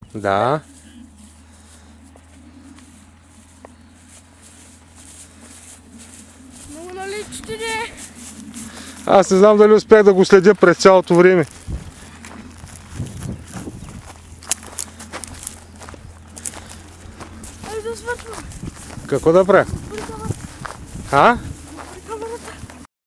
Да. Много наличите не. Аз не знам дали успях да го следя през цялото време. Ай да свършвам. Какво да правя? А?